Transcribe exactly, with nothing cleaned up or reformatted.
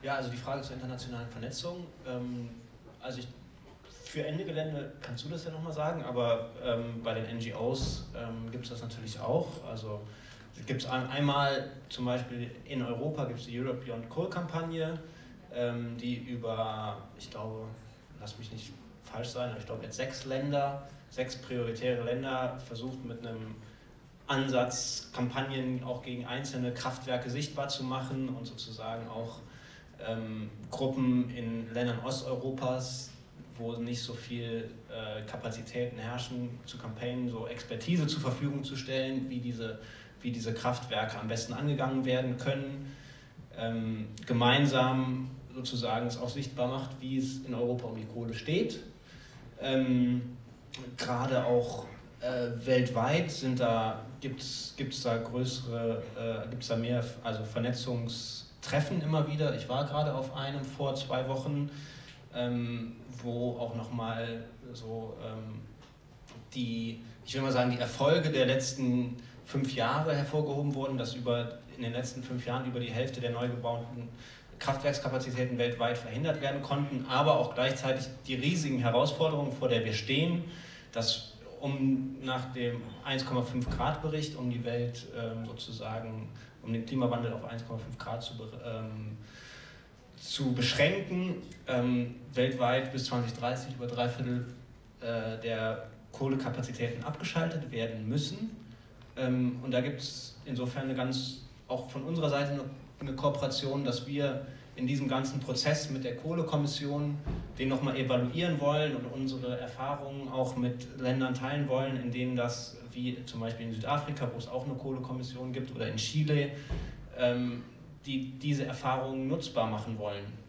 Ja, also die Frage zur internationalen Vernetzung. Ähm, also ich, für Ende Gelände kannst du das ja nochmal sagen, aber ähm, bei den N G Os ähm, gibt es das natürlich auch. Also gibt es ein, einmal zum Beispiel in Europa gibt es die Europe Beyond Coal-Kampagne, ähm, die über, ich glaube, lass mich nicht falsch sein, aber ich glaube jetzt sechs Länder, sechs prioritäre Länder versucht mit einem Ansatz, Kampagnen auch gegen einzelne Kraftwerke sichtbar zu machen und sozusagen auch ähm, Gruppen in Ländern Osteuropas, wo nicht so viel äh, Kapazitäten herrschen, zu campaignen, so Expertise zur Verfügung zu stellen, wie diese, wie diese Kraftwerke am besten angegangen werden können, ähm, gemeinsam sozusagen es auch sichtbar macht, wie es in Europa um die Kohle steht. Ähm, gerade auch äh, weltweit sind da, gibt es da größere, äh, gibt es da mehr, also Vernetzungstreffen immer wieder. Ich war gerade auf einem vor zwei Wochen, ähm, wo auch nochmal so ähm, die, ich will mal sagen, die Erfolge der letzten fünf Jahre hervorgehoben wurden, dass über, in den letzten fünf Jahren über die Hälfte der neu gebauten Kraftwerkskapazitäten weltweit verhindert werden konnten, aber auch gleichzeitig die riesigen Herausforderungen, vor der wir stehen, dass um nach dem eins Komma fünf Grad Bericht, um die Welt ähm, sozusagen, um den Klimawandel auf eins Komma fünf Grad zu, ähm, zu beschränken, ähm, weltweit bis zwanzig dreißig über drei Viertel äh, der Kohlekapazitäten abgeschaltet werden müssen. Ähm, und da gibt es insofern eine ganz, auch von unserer Seite eine, eine Kooperation, dass wir in diesem ganzen Prozess mit der Kohlekommission den nochmal evaluieren wollen und unsere Erfahrungen auch mit Ländern teilen wollen, in denen das, wie zum Beispiel in Südafrika, wo es auch eine Kohlekommission gibt, oder in Chile, ähm, die diese Erfahrungen nutzbar machen wollen.